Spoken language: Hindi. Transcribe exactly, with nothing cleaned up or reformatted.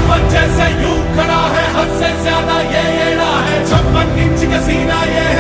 जैसे यूं खड़ा है, हद से ज्यादा ये एड़ा है, छप्पन इंच का सीना ये है।